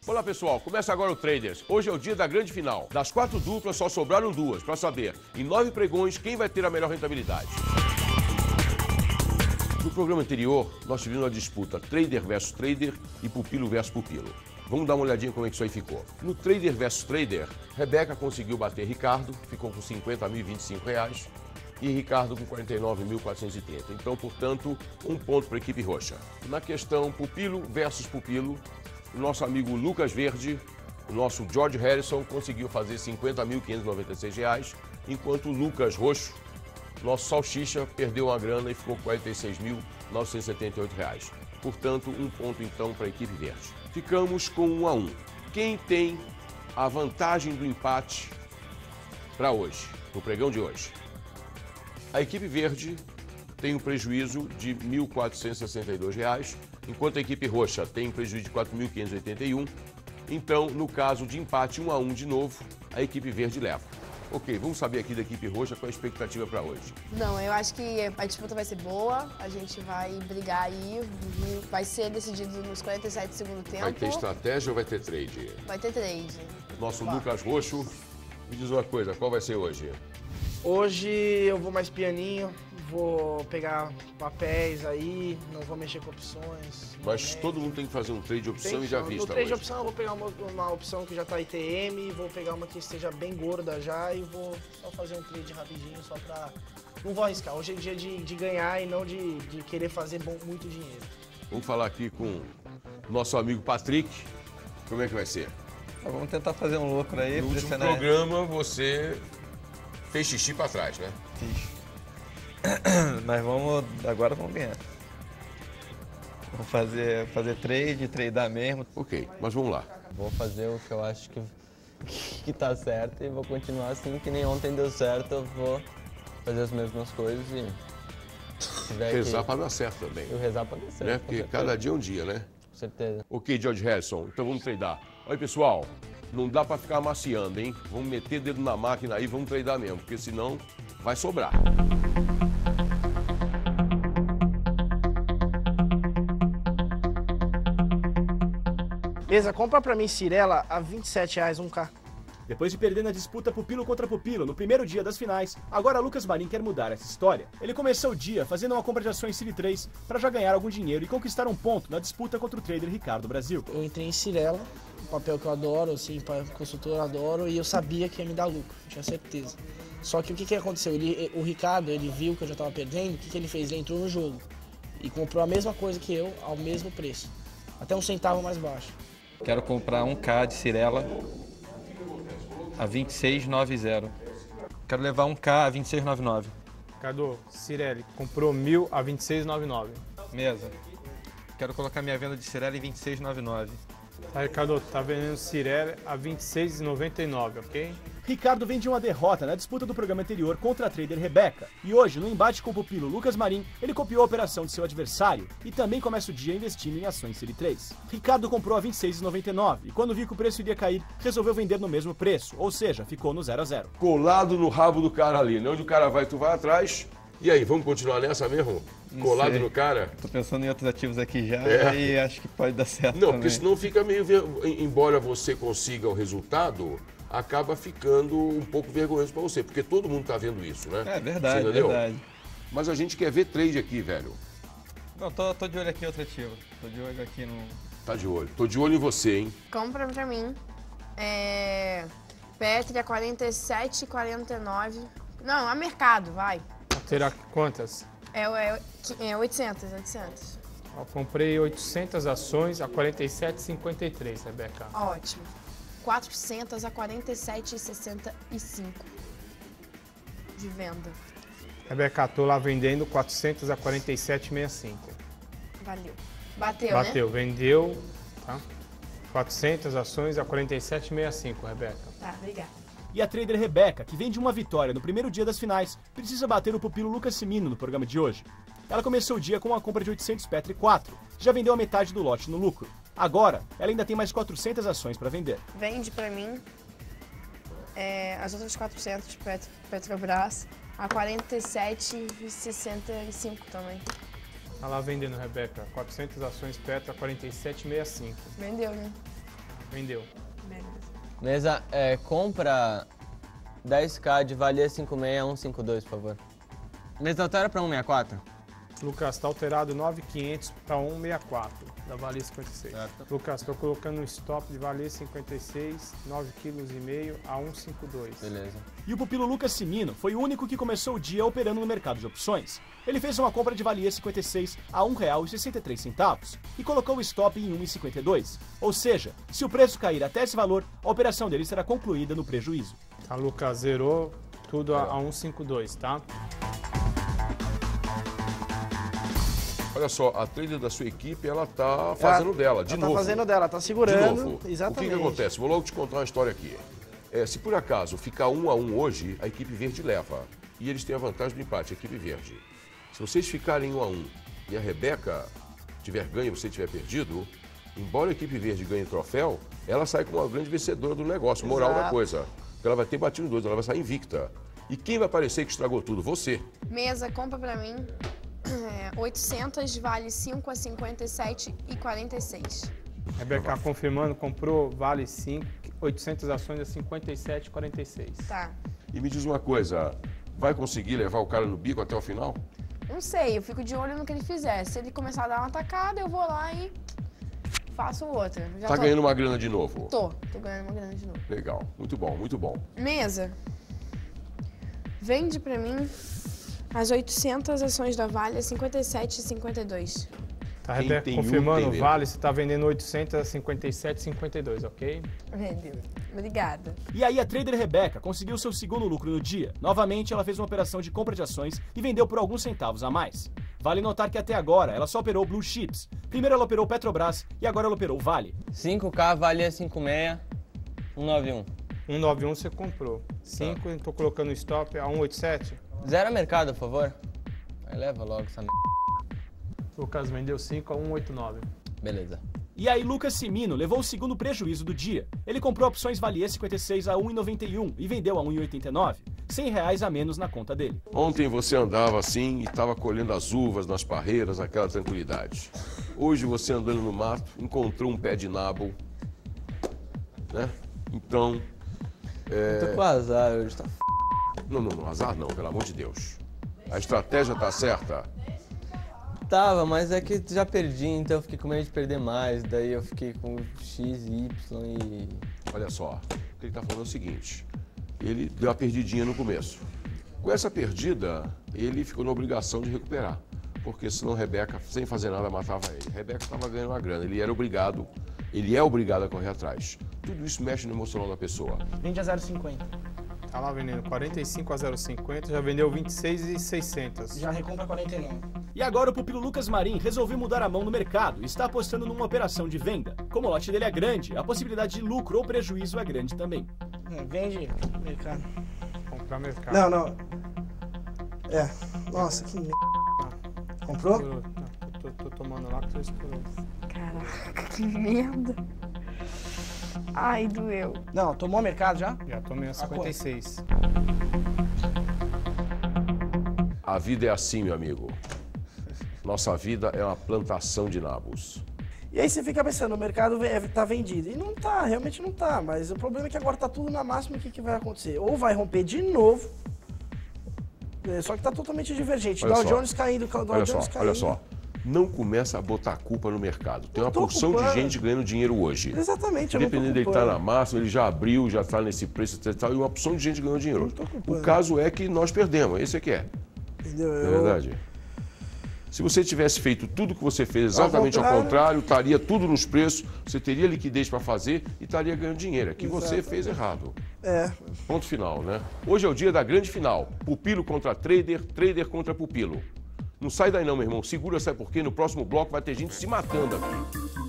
Olá pessoal, começa agora o Traders. Hoje é o dia da grande final. Das 4 duplas só sobraram 2 para saber, em 9 pregões, quem vai ter a melhor rentabilidade. No programa anterior, nós tivemos uma disputa Trader versus Trader e Pupilo versus Pupilo. Vamos dar uma olhadinha como é que isso aí ficou. No Trader versus Trader, Rebeca conseguiu bater Ricardo, ficou com R$50.025 e Ricardo com 49.430. Então, portanto, 1 ponto para a equipe roxa. Na questão Pupilo versus Pupilo, o nosso amigo Lucas Verde, o nosso George Harrison, conseguiu fazer R$50.596, enquanto o Lucas Roxo, nosso Salsicha, perdeu uma grana e ficou com R$46.978. Portanto, 1 ponto então para a equipe verde. Ficamos com 1 a 1. Quem tem a vantagem do empate para hoje, no pregão de hoje? A equipe verde tem um prejuízo de R$1.462, enquanto a equipe roxa tem um prejuízo de R$4.581. Então, no caso de empate 1 a 1 de novo, a equipe verde leva. Ok, vamos saber aqui da equipe roxa qual é a expectativa para hoje. Não, eu acho que a disputa vai ser boa, a gente vai brigar aí, vai ser decidido nos 47 do segundo tempo. Vai ter estratégia ou vai ter trade? Vai ter trade. Nosso Lucas Roxo, me diz uma coisa, qual vai ser hoje? Hoje eu vou mais pianinho, vou pegar papéis aí, não vou mexer com opções. Mas todo mundo tem que fazer um trade de opção e já vista no trade hoje. de opção eu vou pegar uma opção que já tá ITM, vou pegar uma que esteja bem gorda já e vou só fazer um trade rapidinho só pra... Não vou arriscar, hoje é dia de ganhar e não de querer fazer muito dinheiro. Vamos falar aqui com o nosso amigo Patrick, como é que vai ser? Vamos tentar fazer um lucro aí. No último programa você fez xixi pra trás, né? Fiz. Mas agora vamos ganhar. Vamos fazer trade, tradear mesmo. Ok, mas vamos lá. Vou fazer o que eu acho que tá certo e vou continuar assim, que nem ontem deu certo, eu vou fazer as mesmas coisas e... Rezar pra dar certo também. Eu rezar pra dar certo. Né? Porque cada dia é um dia, né? Com certeza. Ok, George Harrison, então vamos tradar. Olha, pessoal, não dá pra ficar amaciando, hein? Vamos meter dedo na máquina aí, vamos tradar mesmo, porque senão vai sobrar. Beleza, compra pra mim Cirela a R$27 1K. Depois de perder na disputa Pupilo contra Pupilo no primeiro dia das finais, agora Lucas Marim quer mudar essa história. Ele começou o dia fazendo uma compra de ações Cili 3 para já ganhar algum dinheiro e conquistar um ponto na disputa contra o trader Ricardo Brasil. Eu entrei em Cirela, um papel que eu adoro, assim, para consultor eu adoro, e eu sabia que ia me dar lucro, tinha certeza. Só que o que aconteceu? O Ricardo, ele viu que eu já estava perdendo, o que ele fez? Ele entrou no jogo e comprou a mesma coisa que eu, ao mesmo preço, até 1 centavo mais baixo. Quero comprar 1K de Cirela a 26,90. Quero levar 1K a 26,99. Cadu, Cirelli, comprou 1.000 a 26,99. Mesa. Quero colocar minha venda de Cirela em 26,99. Tá, Ricardo, tá vendendo Cirelli a 26,99, ok? Ricardo vem de uma derrota na disputa do programa anterior contra a trader Rebeca. E hoje, no embate com o pupilo Lucas Marim, ele copiou a operação de seu adversário e também começa o dia investindo em ações Cili 3. Ricardo comprou a R$26,99 e quando viu que o preço iria cair, resolveu vender no mesmo preço, ou seja, ficou no 0 a 0. Colado no rabo do cara ali, né? Onde o cara vai, tu vai atrás. E aí, vamos continuar nessa mesmo? Colado no cara? Tô pensando em outros ativos aqui já e acho que pode dar certo Não, também. porque senão fica meio... Embora você consiga o resultado, acaba ficando um pouco vergonhoso pra você, porque todo mundo tá vendo isso, né? É verdade, você entendeu? verdade. Mas a gente quer ver trade aqui, velho. Não, tô de olho aqui em outro ativo. Tô de olho aqui no... Tá de olho. Tô de olho em você, hein? Compra pra mim. Petri a 47,49. Não, a mercado, vai. Terá quantas? 800. Eu comprei 800 ações a 47,53, Rebeca. Ótimo. 400 a 47,65 de venda. Rebeca, tô lá vendendo 400 a 47,65. Valeu. Bateu, né? Bateu, vendeu, tá? 400 ações a 47,65, Rebeca. Tá, obrigada. E a trader Rebeca, que vem de uma vitória no primeiro dia das finais, precisa bater o pupilo Lucas Cimino no programa de hoje. Ela começou o dia com uma compra de 800 Petri 4, já vendeu a metade do lote no lucro. Agora, ela ainda tem mais 400 ações para vender. Vende pra mim as outras 400 de Petrobras a 47,65 também. Tá lá vendendo, Rebeca. 400 ações Petro a 47,65. Vendeu, né? Vendeu. Mesa, compra 10k de valia 56 a 152, por favor. Mesa, altera pra 164. Lucas, tá alterado 9.500 para 164, da valia 56. Certo. Lucas, tô colocando um stop de valia 56, 9,5 kg a 152. Beleza. E o pupilo Lucas Cimino foi o único que começou o dia operando no mercado de opções. Ele fez uma compra de valia 56 a R$ 1,63 e colocou o stop em 1,52. Ou seja, se o preço cair até esse valor, a operação dele será concluída no prejuízo. A Lucas zerou tudo a 152, tá? Olha só, a trader da sua equipe, ela tá fazendo dela, de novo. Tá fazendo dela, tá segurando. De novo. Exatamente. O que acontece? Vou logo te contar uma história aqui. Se por acaso ficar 1 a 1 hoje, a equipe verde leva. E eles têm a vantagem do empate, a equipe verde. Se vocês ficarem 1 a 1 e a Rebeca tiver ganho e você tiver perdido, embora a equipe verde ganhe o troféu, ela sai como uma grande vencedora do negócio, moral da coisa. Porque ela vai ter batido 2, ela vai sair invicta. E quem vai parecer que estragou tudo? Você. Mesa, compra pra mim. 800 vale 5 a 57,46. Rebeca confirmando, comprou, vale 5, 800 ações a 57,46. Tá. E me diz uma coisa, vai conseguir levar o cara no bico até o final? Não sei, eu fico de olho no que ele fizer. Se ele começar a dar uma atacada, eu vou lá e faço outra. Já Tá ganhando uma grana de novo? Tô ganhando uma grana de novo. Legal, muito bom, muito bom. Mesa, vende pra mim as 800 ações da Vale a 57,52. Tá, Quem Rebeca tem confirmando, tem vale, você tá vendendo 800 a 57,52, ok? Vendeu. Obrigada. E aí a trader Rebeca conseguiu seu segundo lucro no dia. Novamente, ela fez uma operação de compra de ações e vendeu por alguns centavos a mais. Vale notar que até agora ela só operou Blue Chips. Primeiro ela operou Petrobras e agora ela operou Vale. 5k, valia 56, 191. 191 você comprou. 5, eu tô colocando o stop a 187. Zero mercado, por favor. Aí leva logo essa merda. Lucas vendeu 5 a 189. Beleza. E aí Lucas Cimino levou o segundo prejuízo do dia. Ele comprou opções Valier 56 a 1,91 e vendeu a 1,89. R$100 a menos na conta dele. Ontem você andava assim e estava colhendo as uvas nas parreiras, aquela tranquilidade. Hoje você andando no mato, encontrou um pé de nabo, né? Então, Tô com azar hoje, tá? não, azar não, pelo amor de Deus. A estratégia tá certa. Tava, mas é que já perdi, então eu fiquei com medo de perder mais. Daí eu fiquei com X, Y e... Olha só, o que ele tá falando é o seguinte, ele deu uma perdidinha no começo. Com essa perdida, ele ficou na obrigação de recuperar, porque senão Rebeca, sem fazer nada, matava ele. Rebeca estava ganhando uma grana, ele é obrigado a correr atrás. Tudo isso mexe no emocional da pessoa. Vende a 0,50. Tá lá vendendo 45 a 0,50, já vendeu 26,600. Já recompra 49. E agora o pupilo Lucas Marim resolveu mudar a mão no mercado e está apostando numa operação de venda. Como o lote dele é grande, a possibilidade de lucro ou prejuízo é grande também. Vende mercado. Comprar mercado. Não. Nossa, que merda. Comprou? Não, tô tomando lá que você estourou. Caraca, que merda. Ai, doeu. Não, tomou mercado já? Já tomei a 56. A vida é assim, meu amigo. Nossa vida é uma plantação de nabos. E aí você fica pensando, o mercado tá vendido. E não tá, realmente não tá. Mas o problema é que agora tá tudo na máxima, o que vai acontecer? Ou vai romper de novo, só que tá totalmente divergente. Dow Jones caindo, Dow Jones caindo. Olha só. Não começa a botar a culpa no mercado. Tem uma porção de gente ganhando dinheiro hoje. Exatamente, eu não tô Dependendo dele estar culpando. na máxima, ele já abriu, já está nesse preço e tal, e uma porção de gente ganhando dinheiro. Não tô culpando. O caso é que nós perdemos, esse é que é. Entendeu? Não é verdade? Se você tivesse feito tudo que você fez exatamente ao contrário, estaria tudo nos preços, você teria liquidez para fazer e estaria ganhando dinheiro. É que você fez errado. Ponto final, né? Hoje é o dia da grande final. Pupilo contra trader, trader contra pupilo. Não sai daí não, meu irmão. Segura, sabe por quê? No próximo bloco vai ter gente se matando aqui.